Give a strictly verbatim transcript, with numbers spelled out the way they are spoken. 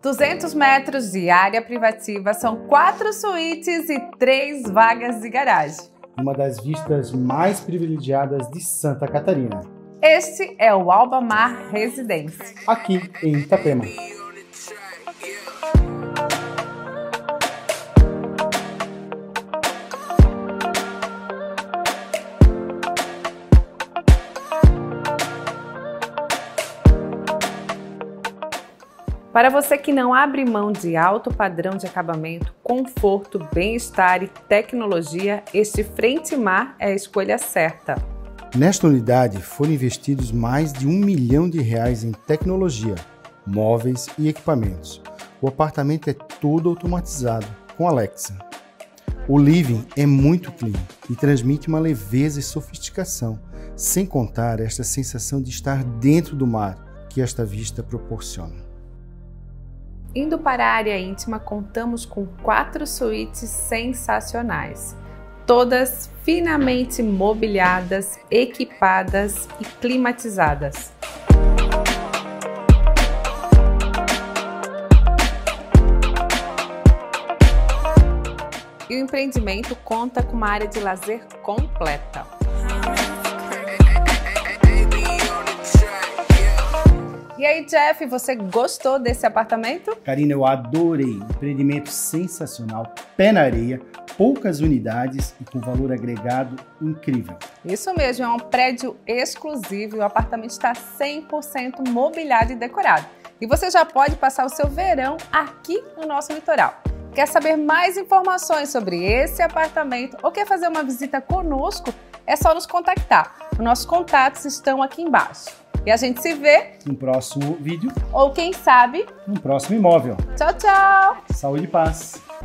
duzentos metros de área privativa, são quatro suítes e três vagas de garagem. Uma das vistas mais privilegiadas de Santa Catarina. Este é o Albamar Residência, aqui em Itapema. Para você que não abre mão de alto padrão de acabamento, conforto, bem-estar e tecnologia, este Frente Mar é a escolha certa. Nesta unidade foram investidos mais de um milhão de reais em tecnologia, móveis e equipamentos. O apartamento é todo automatizado, com Alexa. O living é muito clean e transmite uma leveza e sofisticação, sem contar esta sensação de estar dentro do mar que esta vista proporciona. Indo para a área íntima, contamos com quatro suítes sensacionais, todas finamente mobiliadas, equipadas e climatizadas. E o empreendimento conta com uma área de lazer completa. E aí, Jeff, você gostou desse apartamento? Karina, eu adorei. Empreendimento sensacional, pé na areia, poucas unidades e com valor agregado incrível. Isso mesmo, é um prédio exclusivo e o apartamento está cem por cento mobiliado e decorado. E você já pode passar o seu verão aqui no nosso litoral. Quer saber mais informações sobre esse apartamento ou quer fazer uma visita conosco? É só nos contactar. Os nossos contatos estão aqui embaixo. E a gente se vê no próximo vídeo. Ou quem sabe, no próximo imóvel. Tchau, tchau! Saúde e paz!